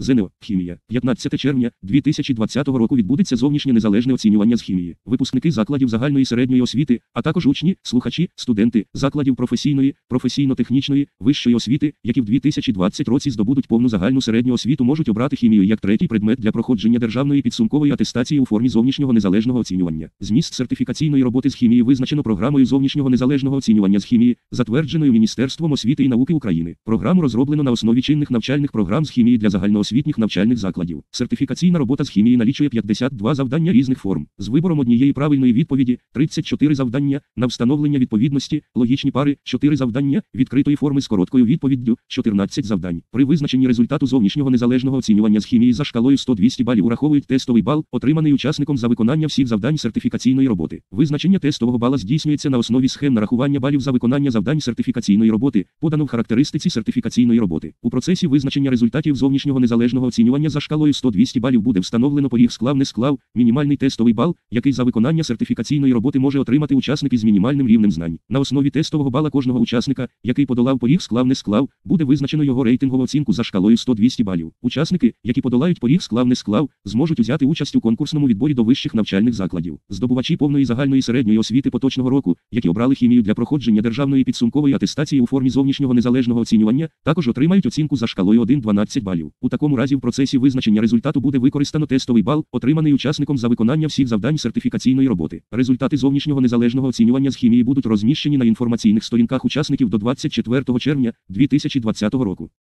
ЗНО «Хімія». 15 червня 2020 року відбудеться зовнішнє незалежне оцінювання з хімії. Випускники закладів загальної середньої освіти, а також учні, слухачі, студенти закладів професійної, професійно-технічної, вищої освіти, які в 2020 році здобудуть повну загальну середню освіту, можуть обрати хімію як третій предмет для проходження державної підсумкової атестації у формі зовнішнього незалежного оцінювання. Зміст сертифікаційної роботи з хімії визначено програмою зовнішнього незалежного оцінювання з хімії, затвердженою Міністерством освіти і науки України. Програму розроблено на основі чинних навчальних програм з хімії для загальноосвітніх навчальних закладів. Сертифікаційна робота з хімії налічує 52 завдання різних форм. З вибором однієї правильної відповіді 34 завдання, на встановлення відповідності, логічні пари 4 завдання, відкритої форми з короткою відповіддю 14 завдань. При визначенні результату зовнішнього незалежного оцінювання з хімії за шкалою 100-200 балів ураховують тестовий бал, отриманий учасником за виконання всіх завдань сертифікаційної роботи. Визначення тестового бала здійснюється на основі схем нарахування балів за виконання завдань сертифікаційної роботи, подано в характеристиці сертифікаційної роботи. У процесі визначення результатів зовнішнього незалежного оцінювання за шкалою 100-200 балів буде встановлено поріг склав-не склав, мінімальний тестовий бал, який за виконання сертифікаційної роботи може отримати учасник із мінімальним рівнем знань. На основі тестового бала кожного учасника, який подолав поріг склав-не склав, буде визначено його рейтингову оцінку за шкалою 100-200 балів. Учасники, які подолають поріг склав-не склав, зможуть взяти участь у конкурсному відборі до вищих навчальних закладів. Здобувачі повної загальної середньої освіти поточного року, які обрали хімію для проходження державної підсумкової атестації у формі зовнішнього незалежного оцінювання, також отримають оцінку за шкалою 1-12 балів. У такому разі в процесі визначення результату буде використано тестовий бал, отриманий учасником за виконання всіх завдань сертифікаційної роботи. Результати зовнішнього незалежного оцінювання з хімії будуть розміщені на інформаційних сторінках учасників до 24 червня 2020 року.